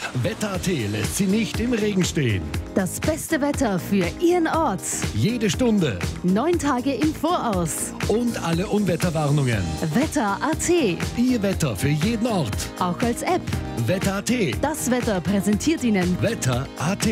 Wetter.at lässt Sie nicht im Regen stehen. Das beste Wetter für Ihren Ort. Jede Stunde 9 Tage im Voraus. und alle Unwetterwarnungen. Wetter.at. Ihr Wetter für jeden Ort. Auch als App. Wetter.at. Das Wetter präsentiert Ihnen Wetter.at.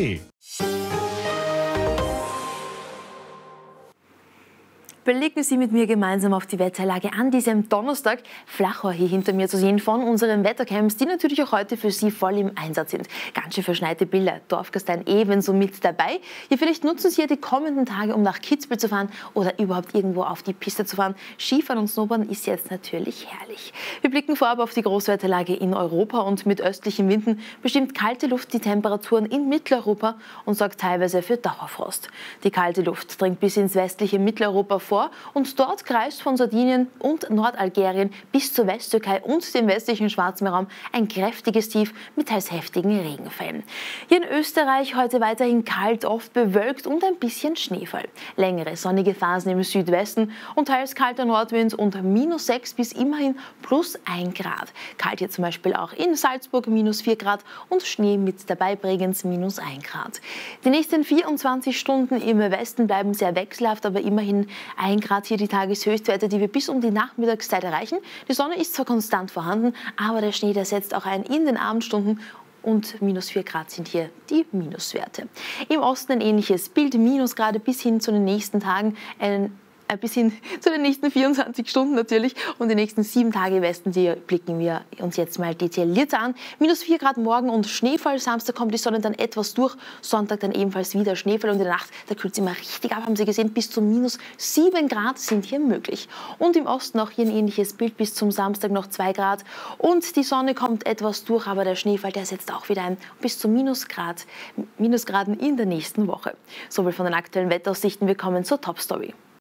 Blicken Sie mit mir gemeinsam auf die Wetterlage an diesem Donnerstag. Flachau hier hinter mir zu sehen von unseren Wettercams, die natürlich auch heute für Sie voll im Einsatz sind. Ganz schön verschneite Bilder, Dorfgastein ebenso mit dabei. Hier vielleicht nutzen Sie ja die kommenden Tage, um nach Kitzbühel zu fahren oder überhaupt irgendwo auf die Piste zu fahren. Skifahren und Snowboarden ist jetzt natürlich herrlich. Wir blicken vorab auf die Großwetterlage in Europa und mit östlichen Winden bestimmt kalte Luft die Temperaturen in Mitteleuropa und sorgt teilweise für Dauerfrost. Die kalte Luft dringt bis ins westliche Mitteleuropa vor und dort kreist von Sardinien und Nordalgerien bis zur Westtürkei und dem westlichen Schwarzmeerraum ein kräftiges Tief mit teils heftigen Regenfällen. Hier in Österreich heute weiterhin kalt, oft bewölkt und ein bisschen Schneefall. Längere sonnige Phasen im Südwesten und teils kalter Nordwind und -6 bis immerhin +1 Grad. Kalt hier zum Beispiel auch in Salzburg -4 Grad und Schnee mit dabei Bregenz -1 Grad. Die nächsten 24 Stunden im Westen bleiben sehr wechselhaft, aber immerhin 1 Grad hier die Tageshöchstwerte, die wir bis um die Nachmittagszeit erreichen. Die Sonne ist zwar konstant vorhanden, aber der Schnee, der setzt auch ein in den Abendstunden. Und -4 Grad sind hier die Minuswerte. Im Osten ein ähnliches Bild, Minusgrade bis hin zu den nächsten Tagen, bis hin zu den nächsten 24 Stunden natürlich. Und die nächsten 7 Tage im Westen, die blicken wir uns jetzt mal detaillierter an. -4 Grad morgen und Schneefall. Samstag kommt die Sonne dann etwas durch. Sonntag dann ebenfalls wieder Schneefall. Und in der Nacht, da kühlt es immer richtig ab, haben Sie gesehen. Bis zu -7 Grad sind hier möglich. Und im Osten auch hier ein ähnliches Bild. Bis zum Samstag noch 2 Grad. Und die Sonne kommt etwas durch, aber der Schneefall, der setzt auch wieder ein. Bis zu Minusgraden in der nächsten Woche. Soviel von den aktuellen Wetteraussichten. Wir kommen zur Top-Story.